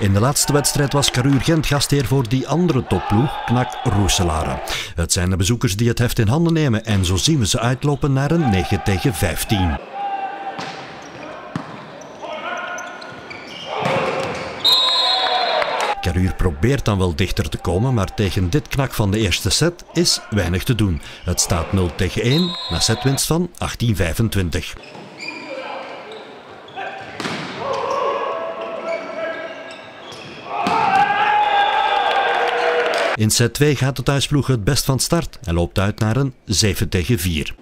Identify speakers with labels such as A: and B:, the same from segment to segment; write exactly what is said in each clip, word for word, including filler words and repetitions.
A: In de laatste wedstrijd was Caruur Gent gastheer voor die andere topploeg, K N A C Roeselare. Het zijn de bezoekers die het heft in handen nemen en zo zien we ze uitlopen naar een negen tegen vijftien. Caruur probeert dan wel dichter te komen, maar tegen dit K N A C van de eerste set is weinig te doen. Het staat nul tegen één na setwinst van achttien vijfentwintig. In set twee gaat de thuisploeg het best van start en loopt uit naar een zeven tegen vier.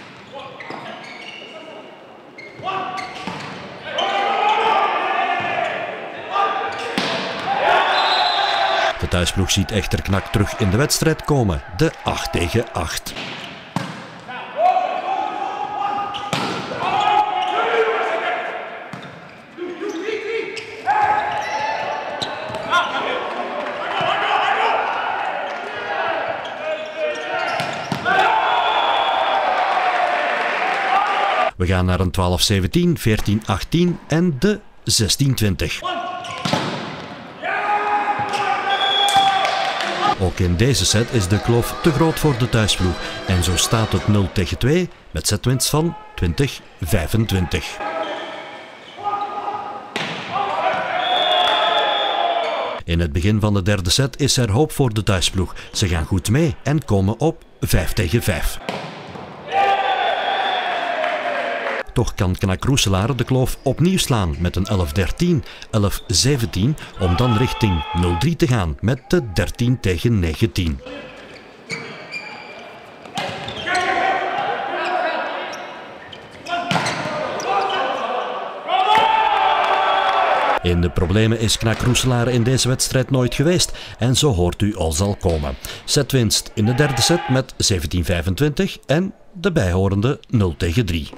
A: De thuisploeg ziet echter K N A C terug in de wedstrijd komen, de acht tegen acht. We gaan naar een twaalf zeventien, veertien achttien en de zestien twintig. Ook in deze set is de kloof te groot voor de thuisploeg en zo staat het nul tegen twee met setwinst van twintig vijfentwintig. In het begin van de derde set is er hoop voor de thuisploeg. Ze gaan goed mee en komen op vijf tegen vijf. Toch kan K N A C Roeselare de kloof opnieuw slaan met een elf dertien, elf zeventien om dan richting nul drie te gaan met de dertien tegen negentien. In de problemen is K N A C Roeselare in deze wedstrijd nooit geweest en zo hoort u al zal komen. Setwinst in de derde set met zeventien vijfentwintig en de bijhorende nul tegen drie.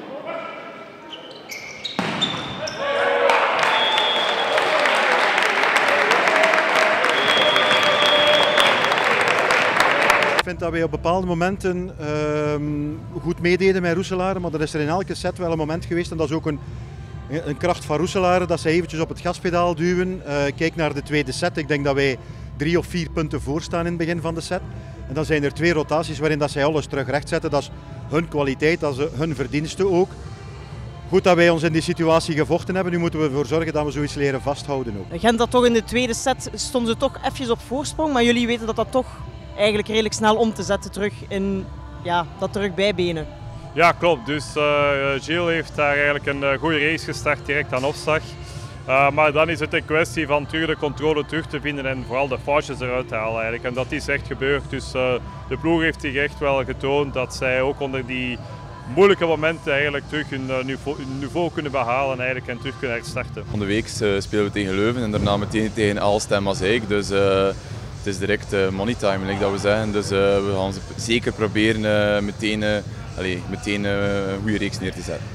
B: Ik vind dat wij op bepaalde momenten uh, goed meededen met Roeselare, maar er is er in elke set wel een moment geweest en dat is ook een, een kracht van Roeselare, dat ze eventjes op het gaspedaal duwen. Uh, kijk naar de tweede set, ik denk dat wij drie of vier punten voor staan in het begin van de set. En dan zijn er twee rotaties waarin dat zij alles terug recht zetten, dat is hun kwaliteit, dat is hun verdienste ook. Goed dat wij ons in die situatie gevochten hebben, nu moeten we ervoor zorgen dat we zoiets leren vasthouden ook.
C: Gent dat toch in de tweede set stonden ze toch eventjes op voorsprong, maar jullie weten dat dat toch eigenlijk redelijk snel om te zetten terug in ja, dat terug bijbenen.
D: Ja, klopt. Dus uh, Gilles heeft daar eigenlijk een uh, goede race gestart direct aan opslag. Uh, maar dan is het een kwestie van terug de controle terug te vinden en vooral de foutjes eruit te halen eigenlijk. En dat is echt gebeurd. Dus uh, de ploeg heeft zich echt wel getoond dat zij ook onder die moeilijke momenten eigenlijk terug hun, uh, niveau, hun niveau kunnen behalen eigenlijk en terug kunnen herstarten.
E: Van de week uh, spelen we tegen Leuven en daarna meteen tegen Aalst en Maaseik. Dus, uh, het is direct uh, money time, like dat we zeggen. Dus uh, we gaan zeker proberen uh, meteen, uh, allez, meteen uh, een goede reeks neer te zetten.